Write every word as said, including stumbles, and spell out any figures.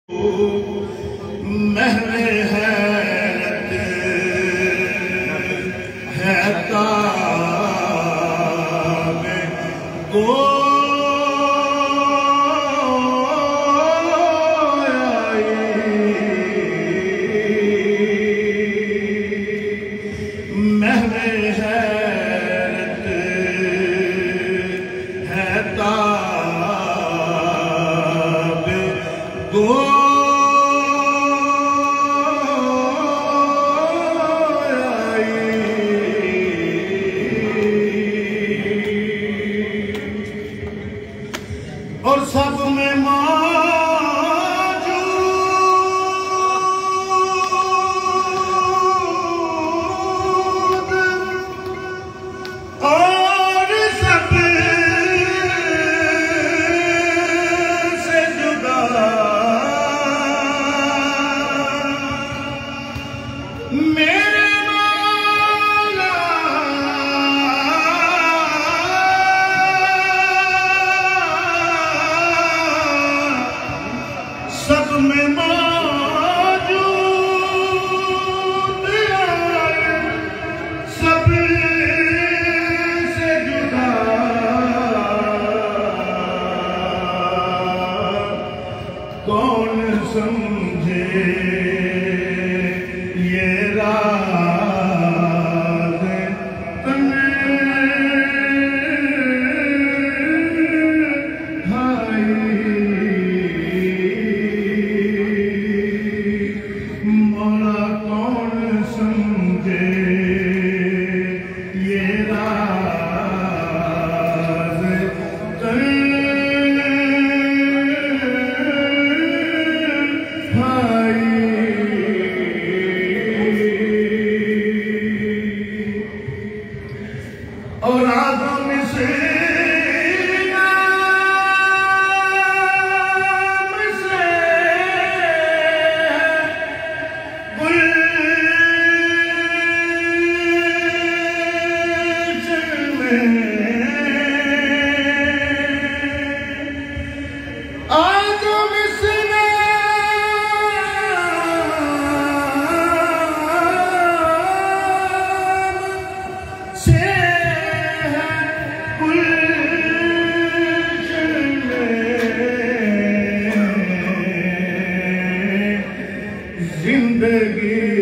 مہر حیرت ہے تاب گوئی، مہر حیرت ہے تاب گوئی، اور سب میں موجود اور سب سے جدا میرے مولا سب میں موجود سب سے جدا کون سمجھے یہ راز تنہائی، مولا کون سمجھے یہ راز تنہائی، اور آدم سے نام سے گلشن میں آدم سے نام سے زندگی